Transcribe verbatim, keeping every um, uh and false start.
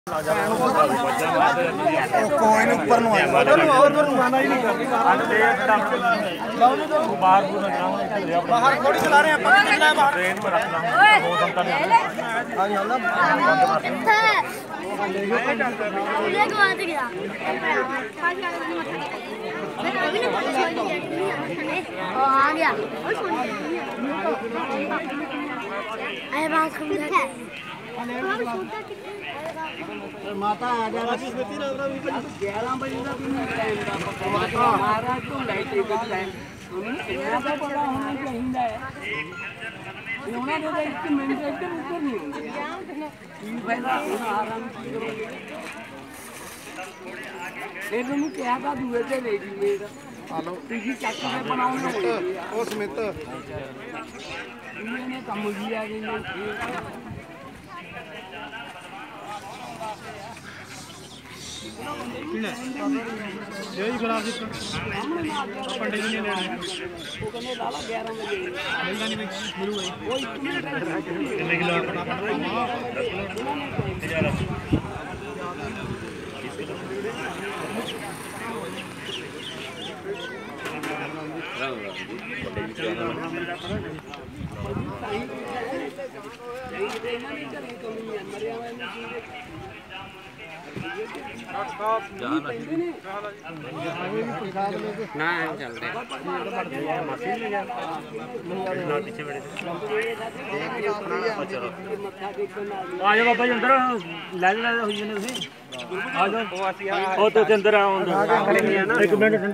coin ऊपर नु आया उधर नु और उधर नु माना ही नहीं करती बाहर बाहर थोड़ी चला रहे हैं अपन चला है बाहर ट्रेन में रखना वो समता नहीं हां यल्ला ले को आते गया मैं अभी ने फोटो छोड़ दिया ओ आ गया अरे बात समझा माता आ जा ग्यारह बजे का टाइम था माता महाराज को लाइट एक टाइम यहां पे बड़ा होना चाहिए होना तो इसके मिनट के ऊपर नहीं होंगे तीन फायदा होना आराम से करोगे ये तुम क्या था दुए से ले ली मेरा हेलो तीसरी चक्की में बनाऊंगा ओ स्मित इन्होंने कम किया कि यही गुलाब जी पंडित जी ने लेना वो कहने लाला ग्यारह बजे मिलना नहीं मिलूगा वो कितने किलो ना चलते आ जाओ बाबा जी अंदर ले ले हुई ने तुसी आ जाओ ओ तो अंदर आओ एक मिनट